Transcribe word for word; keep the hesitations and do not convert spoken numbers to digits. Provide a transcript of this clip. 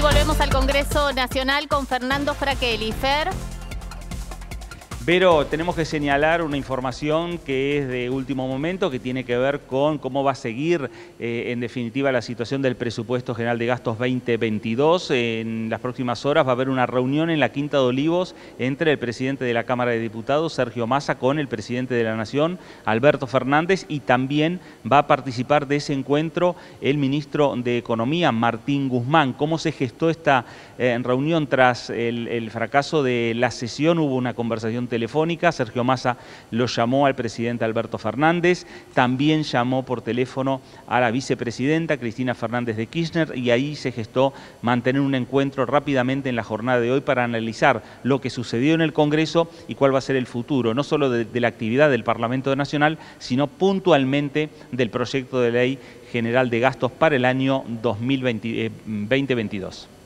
Y volvemos al Congreso Nacional con Fernando Fraquelli. Fer. Vero, tenemos que señalar una información que es de último momento, que tiene que ver con cómo va a seguir, eh, en definitiva, la situación del Presupuesto General de Gastos veinte veintidós. En las próximas horas va a haber una reunión en la Quinta de Olivos entre el presidente de la Cámara de Diputados, Sergio Massa, con el presidente de la Nación, Alberto Fernández, y también va a participar de ese encuentro el ministro de Economía, Martín Guzmán. ¿Cómo se gestó esta eh, reunión tras el, el fracaso de la sesión? Hubo una conversación telefónica. Sergio Massa lo llamó al presidente Alberto Fernández, también llamó por teléfono a la vicepresidenta Cristina Fernández de Kirchner, y ahí se gestó mantener un encuentro rápidamente en la jornada de hoy para analizar lo que sucedió en el Congreso y cuál va a ser el futuro, no solo de, de la actividad del Parlamento Nacional, sino puntualmente del proyecto de ley general de gastos para el año dos mil veinte, eh, veinte veintidós.